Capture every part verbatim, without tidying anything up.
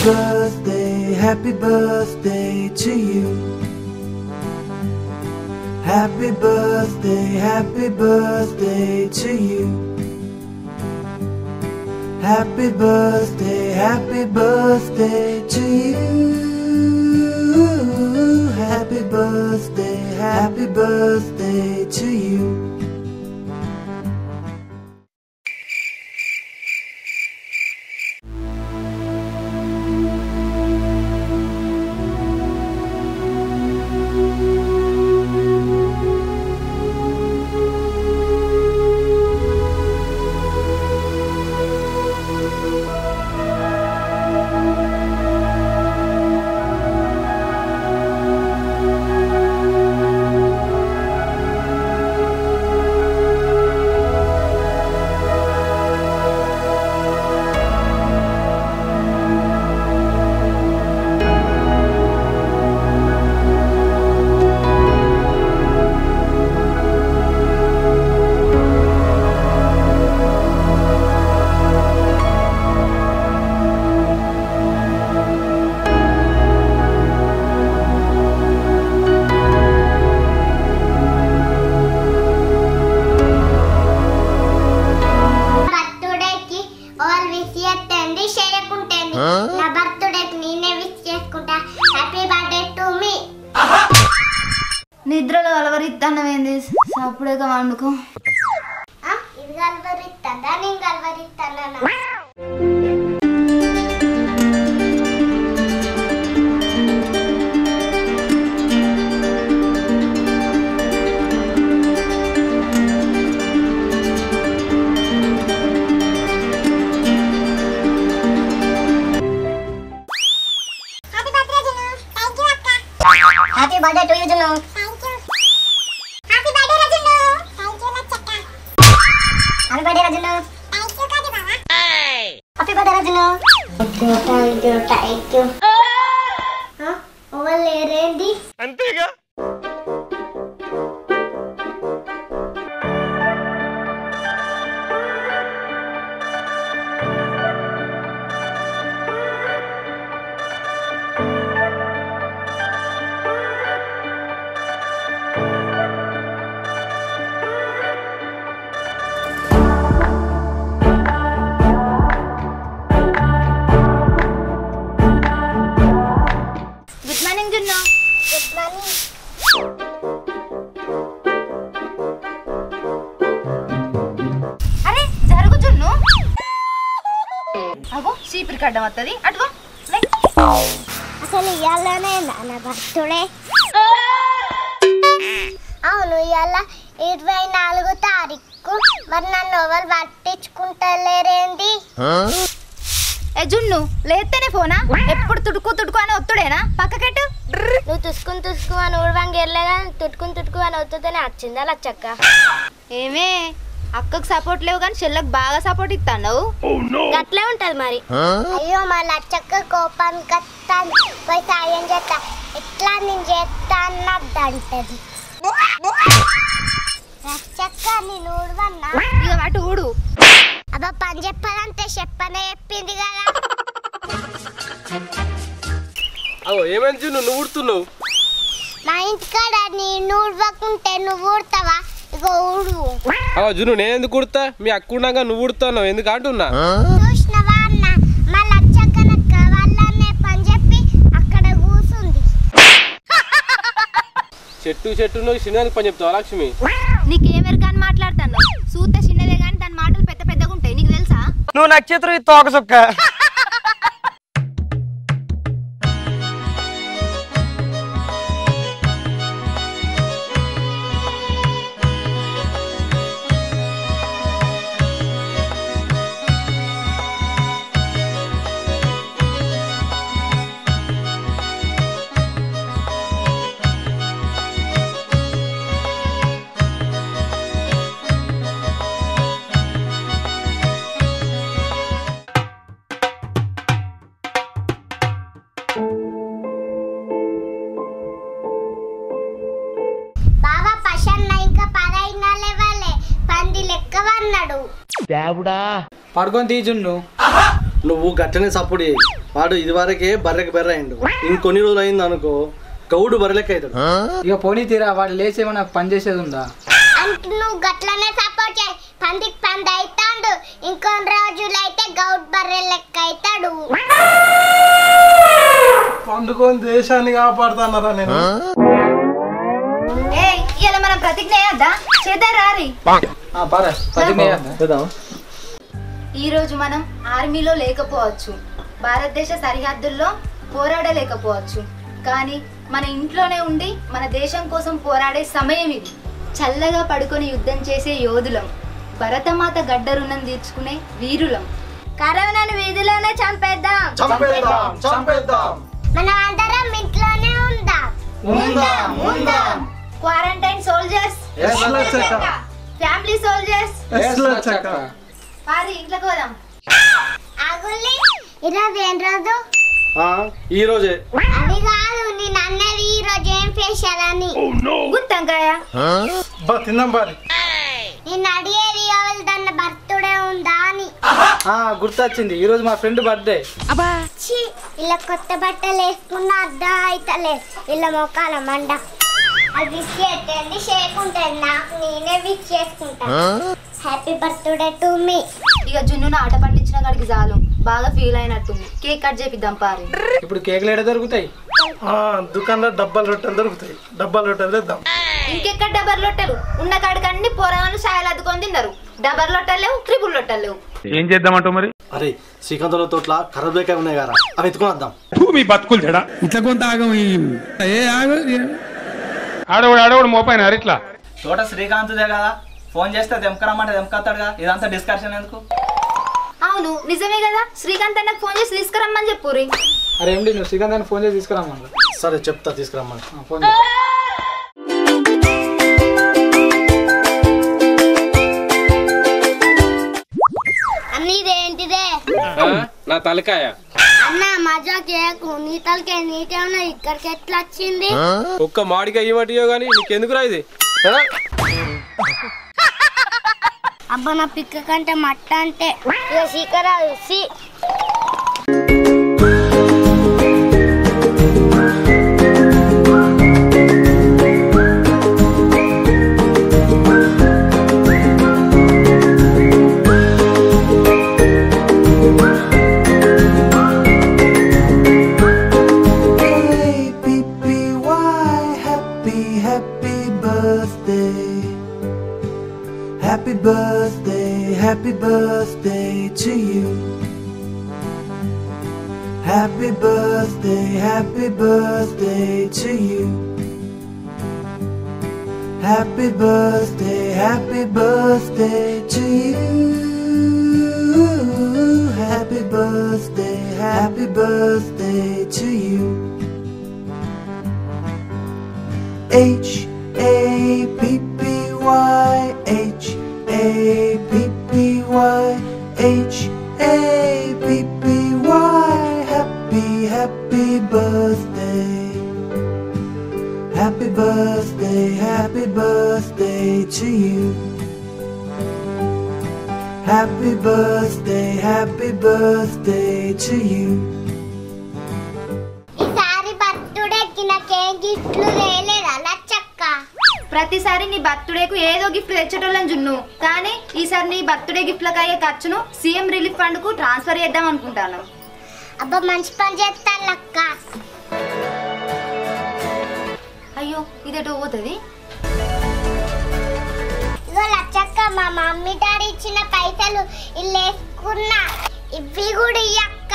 birthday, happy birthday to you. Happy birthday, happy birthday to you. Happy birthday, happy birthday to you. Happy birthday, happy birthday to you. నిద్రలో అలవరిస్తానవేంది సాపుడేగా వండుకో ఇది అలవరిస్తాడా నేను అలవరిస్తానా happy birthday to you Junnu happy birthday రజున్ను thank you లచ్చక్క happy birthday రజున్ను thank you కాది బావా హ్యాపీ బర్త్డే రజున్ను థాంక్యూ థాంక్యూ హ ఓవలేరేంది అంతేగా అరే జరుగు జున్ను అగో చీపిరి కడ్డం వస్తుంది అటుగో అసలు ఇయాలనే నా బర్త్డే అవును ఇయాల ఇరవై నాలుగో తారీఖు మరి నన్ను ఎవరు పట్టించుకుంటలేరేంది ఏ జున్ను లేస్తేనే ఫోనా ఎప్పుడు తుడుకు తుడుకు అని ఒత్తుడేనా పక్కకెట్టు నువ్వు తుసుకుని తుసుకు అని ఊడవంగి వెళ్ళలేదా తుట్టుకుని తుట్టుకు అని వస్తుందని వచ్చిందా లచ్చక్క ఏమే అక్కకు సపోర్ట్ లేవు కానీ చెల్లెకు బాగా సపోర్ట్ ఇస్తాను అట్లే ఉంటది మరి అయ్యో మా లచ్చక్క కోపానికి వస్తాను పోయి సాయం చేస్తా ఎట్లా నేను చేస్తా అన్నదంటది లచ్చక్క నేను ఊడవన్నా ఇక అటు ఊడు అబ్బా పని చెప్పాలంటే చెప్పనే చెప్పింది కదా అగో ఏమైంది జున్ను నువ్వు ఊడుతున్నావు నా ఇంటికాడ నేను ఊడవకుంటే నువ్వు ఊడతావా ఇగో ఊడు అగో జున్ను నేను ఎందుకు ఊడుతా మీ అక్క ఉండగా నువ్వు ఊడుతున్నావు ఎందుకు అంటున్నా చూసినవా అన్న మా లచ్చక్క నాకు కావాలనే పని చెప్పి అక్కడ కూసుంది చెట్టు చెట్టు నువ్వు చిన్నదానికి పని చెప్తావా లక్ష్మి నీకేమెరకాని మాట్లాడతాను సూత చిన్నదే కానీ దాని మాటలు పెద్ద పెద్దగా ఉంటాయి నీకు తెలుసా నువ్వు నక్షత్రం తోక సొక్క బాబా పషన్న ఇంకా పదైనా లేవాలే పంది లెక్కవన్నాడు దేవుడా పడుకొని తీజున్ను నువ్వు గట్టనే సపోర్ట్ చేయి. వాడు ఇది వరకే బర్రెకి బెర్ర అయిండు, ఇంకొన్ని రోజులు అయింది అనుకో గౌడు బర్రెలెక్క అవుతాడు. ఇక పోనీ తీరా వాడు లేచి ఏమన్నా పని చేసేది ఉందా? అంటే నువ్వు గట్లనే సపోర్ట్ చేయి. పందికి పంది అవుతాడు, ఇంకొన్ని రోజులు అయితే గౌడ్ బర్రె లెక్క అవుతాడు. పండుకొని దేశాన్ని కాపాడుతున్నారా నేను. ఏయ్ ఇలా మనం ప్రతిజ్ఞ చేద్దా చేద్దా రారి. ఈ రోజు మనం ఆర్మీలో లేకపోవచ్చు, భారతదేశ సరిహద్దుల్లో పోరాడలేకపోవచ్చు, కానీ మన ఇంట్లోనే ఉండి మన దేశం కోసం పోరాడే సమయం ఇది. చల్లగా పడుకొని యుద్ధం చేసే యోధులం, భరతమాత గడ్డ రుణం తీర్చుకునే వీరులం. కరోనాను వీధిలోనే చంపేద్దాం చంపేద్దాం చంపేద్దాం. మనం అందరం ఇంట్లోనే ఉందాం. ఉందాం ఉందాం. క్వారంటైన్ సోల్జర్స్, ఫ్యామిలీ సోల్జర్స్, పారి ఇంట్లోకి పోదాం. ఆగులి ఈరోజు ఏం రోజు? ఈ రోజే. అది కాదు నేను అన్నది ఈ రోజు ఏం స్పెషల్ అని. గుత్తంకాయ తిందాం బారి. నేను అడిగేది ఎవరిదన్న బర్త్డే ఉందా అని. గుర్తొచ్చింది, ఈ రోజు మా ఫ్రెండ్ బర్త్డే. ఇలా కొత్త బట్టలు వేసుకున్న అర్థం అయితలే వీళ్ళ మొక్కల మండ. అది విష్ చేయండి, షేక్ ఉంటుంది నాకు, నేనే విష్ చేసుకుంటాను. Happy birthday to me. ఇక జున్నును ఆట పట్టించిన కాడికి చాలు, బాగా ఫీల్ అయినట్టుంది. కేక్ కట్ చేపిద్దాం పారి. ఇప్పుడు కేకులు ఎక్కడ దొరుకుతాయి? దుకాణంలో డబ్బాలు రొట్టెలు దొరుకుతాయి, డబ్బాలు రొట్టెలు తెద్దాం. ఇంకెక్కడ డబర్ లొట్టెలు ఉన్న కాడికి అన్ని పోరాలను సాయలు అద్దుకొని తిన్నారు. డబర్ లొట్టలు లేవు, ట్రిపుల్ లొట్టలు లేవు. ఏం చేద్దామంటావు మరి? అరే శ్రీకాంతలో తోట్ల కరబ్లేకాయ ఉన్నాయి కదా, అవి ఎత్తుకొని వద్దాం. మీ బతుకులు చెడా ఇట్లా కొంత ఆగం. ఆడవాడు ఆడవాడు మోపాయిన ఇట్లా తోట శ్రీకాంత్దే కదా, ఫోన్ చేస్తే దెంకరమ్మంటే దెంకతాడుగా, ఇదంతా డిస్కషన్ ఎందుకు? అవును నిజమే కదా, శ్రీకాంత్ అన్నకు ఫోన్ చేసి తీసుకురమ్మని చెప్పురి. అరే ఏంటి నువ్వు శ్రీకాంత్ అని ఫోన్ చేసి తీసుకురామన్నా? సరే చెప్తా, తీసుకురమ్మని. ఫోన్ అన్నీదేంటిదే? నా తలకాయ. అన్న మజా కేకు, నీ తలకే నీకే ఉన్నా, ఇక్కడికి ఎట్లా వచ్చింది? ఒక్క మాడికాయ ఇవ్వటియో గానీ నీకెందుకురా ఇది? అబ్బా నా పిక్క కంటే మట్ట అంటే ఇక సీకరాదు సి. Happy birthday, happy birthday to you. Happy birthday, happy birthday to you. Happy birthday, happy birthday to you. Happy birthday, happy birthday to you. H A P P Y H A P P Y H A P P Y. Happy, happy birthday. Happy birthday, happy birthday to you. Happy birthday, happy birthday to you. ఈసారి బర్త్డేకి నాకేం గిఫ్ట్లు తేలేదా లచ్చక్క? ప్రతిసారి నీ బర్త్డేకు ఏదో gift తెచ్చేటోళ్ళని జున్ను, కానీ ఈసారి నీ బర్త్డే గిఫ్ట్లకు అయ్యే ఖర్చును సీఎం రిలీఫ్ ఫండ్ కు ట్రాన్స్ఫర్ చేద్దాం అనుకుంటాను. అబ్బా మంచి పని చేస్తాను లక్క. అయ్యో ఇదేటో పోతుంది. ఇగో లచ్చక్క, మా మమ్మీ డాడీ ఇచ్చిన పైసలు ఇల్లు వేసుకున్నా, ఇవి కూడా ఇయ్యక్క.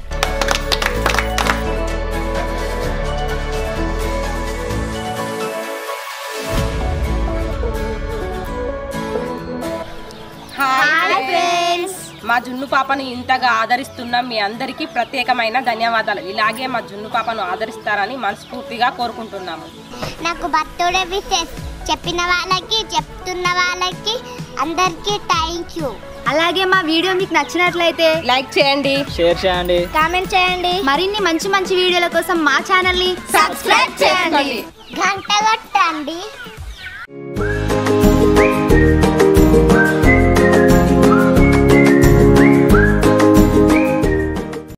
మా జున్ను పాపను ఇంతగా ఆదరిస్తున్న మీ అందరికీ ప్రత్యేకమైన ధన్యవాదాలు. ఇలాగే మా జున్ను పాపను ఆదరిస్తారని మనస్ఫూర్తిగా కోరుకుంటున్నాము. నాకు బర్త్డే విషెస్ చెప్పిన వాళ్ళకి, చెప్తున్న వాళ్ళకి అందరికీ థ్యాంక్ యూ. అలాగే మా వీడియో మీకు నచ్చినట్లయితే లైక్ చేయండి, షేర్ చేయండి, కామెంట్ చేయండి. మరిన్ని మంచి మంచి వీడియోల కోసం మా ఛానల్ ని సబ్స్క్రైబ్ చేయండి, గంట కొట్టండి.